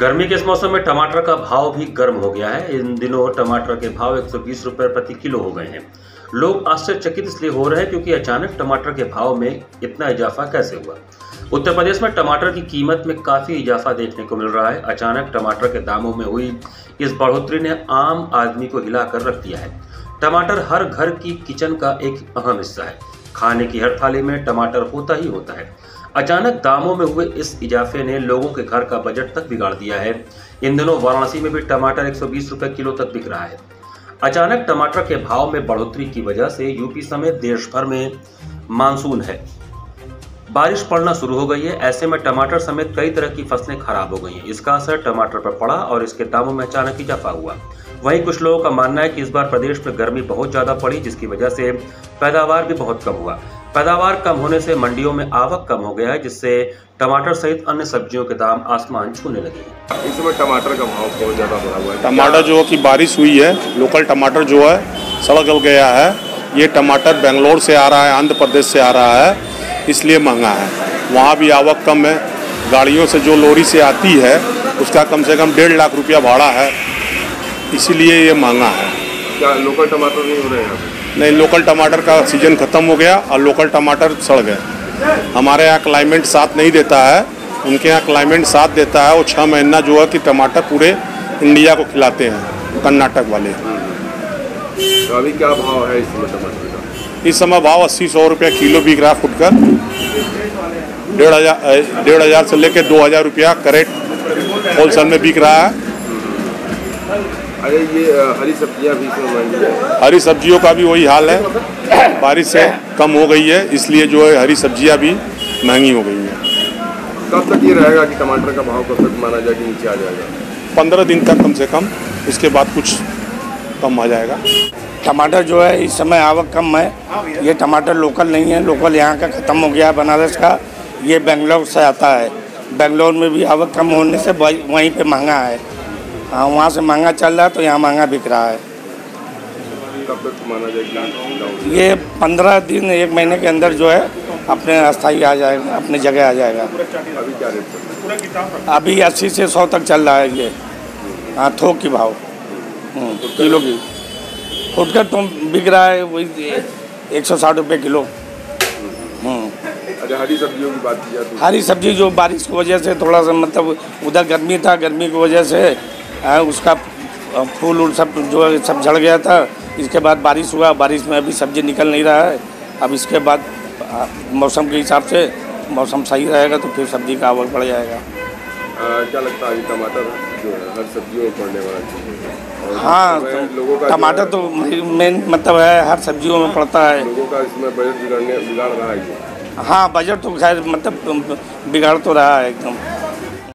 गर्मी के इस मौसम में टमाटर का भाव भी गर्म हो गया है। इन दिनों टमाटर के भाव 120 रुपए प्रति किलो हो गए हैं। लोग आश्चर्यचकित इसलिए हो रहे हैं क्योंकि अचानक टमाटर के भाव में इतना इजाफा कैसे हुआ। उत्तर प्रदेश में टमाटर की कीमत में काफी इजाफा देखने को मिल रहा है। अचानक टमाटर के दामों में हुई इस बढ़ोतरी ने आम आदमी को हिलाकर रख दिया है। टमाटर हर घर की किचन का एक अहम हिस्सा है। खाने की हर थाली में टमाटर होता ही होता है। अचानक दामों में हुए इस इजाफे ने लोगों के घर का बजट तक बिगाड़ दिया है। इन दिनों वाराणसी में भी टमाटर 120 रुपए किलो तक बिक रहा है। अचानक टमाटर के भाव में बढ़ोतरी की वजह से यूपी समेत देश भर में मानसून है, बारिश पड़ना शुरू हो गई है। ऐसे में टमाटर समेत कई तरह की फसलें खराब हो गई हैं। इसका असर टमाटर पर पड़ा और इसके दामों में अचानक इजाफा हुआ। वहीं कुछ लोगों का मानना है कि इस बार प्रदेश में गर्मी बहुत ज्यादा पड़ी, जिसकी वजह से पैदावार भी बहुत कम हुआ। पैदावार कम होने से मंडियों में आवक कम हो गया है, जिससे टमाटर सहित अन्य सब्जियों के दाम आसमान छूने लगे। इस समय टमाटर का भाव बहुत ज़्यादा बढ़ा हुआ है। टमाटर जो कि बारिश हुई है, लोकल टमाटर जो है सड़ गल गया है। ये टमाटर बेंगलोर से आ रहा है, आंध्र प्रदेश से आ रहा है, इसलिए महंगा है। वहाँ भी आवक कम है। गाड़ियों से जो लॉरी से आती है उसका कम से कम 1.5 लाख रुपया भाड़ा है, इसीलिए ये महंगा है। क्या लोकल टमाटर नहीं हो रहे हैं? नहीं, लोकल टमाटर का सीजन ख़त्म हो गया और लोकल टमाटर सड़ गए। हमारे यहाँ क्लाइमेट साथ नहीं देता है, उनके यहाँ क्लाइमेट साथ देता है। वो 6 महीना जो है कि टमाटर पूरे इंडिया को खिलाते हैं, कर्नाटक वाले। तो अभी क्या भाव है इस समय टमाटर का? इस समय भाव 80-100 रुपया किलो बिक रहा है फुटकर। 1,500 से लेकर 2,000 रुपया कैरेट होलसेल में बिक रहा है। अरे ये हरी सब्जियां भी इसमें महंगी है। हरी सब्जियों का भी वही हाल है, बारिश से कम हो गई है, इसलिए जो है हरी सब्जियां भी महंगी हो गई हैं। कब तक ये रहेगा कि टमाटर का भाव कब तक माना जाए कि नीचे आ जाएगा? 15 दिन तक कम से कम, इसके बाद कुछ कम आ जाएगा। टमाटर जो है इस समय आवक कम है। ये टमाटर लोकल नहीं है, लोकल यहाँ का ख़त्म हो गया है बनारस का। ये बेंगलोर से आता है। बेंगलोर में भी आवक कम होने से वहीं पे महंगा है। हाँ, वहाँ से महंगा चल रहा है तो यहाँ महंगा बिक रहा है। कब तक माना जाएगा? ये 15 दिन 1 महीने के अंदर जो है अपने अस्थाई आ जाएगा, अपने जगह आ जाएगा। अभी क्या रेट चल रहा है? अभी 80 से 100 तक चल रहा है ये। हाँ, थोक की भाव किलो की। फुटकर तो बिक रहा है वही 160 रुपये किलो। अच्छा, हरी सब्जियों की बात की जाए तो? हरी सब्जी जो बारिश की वजह से थोड़ा सा मतलब उधर गर्मी था, गर्मी की वजह से उसका फूल उल सब जो है सब झड़ गया था। इसके बाद बारिश हुआ, बारिश में अभी सब्जी निकल नहीं रहा है। अब इसके बाद मौसम के हिसाब से मौसम सही रहेगा तो फिर सब्जी का आवक बढ़ जाएगा। क्या लगता है टमाटर जो है हर सब्जियों में पड़ने वाला चीज़ है? हाँ, तो टमाटर तो मेन मतलब है हर सब्जियों में पड़ता है। लोगों का इसमें बजट बिगाड़ रहा है ये। हाँ, बजट तो खैर मतलब बिगाड़ तो रहा है एकदम।